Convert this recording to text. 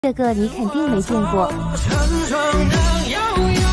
这个你肯定没见过。 沉重的遥远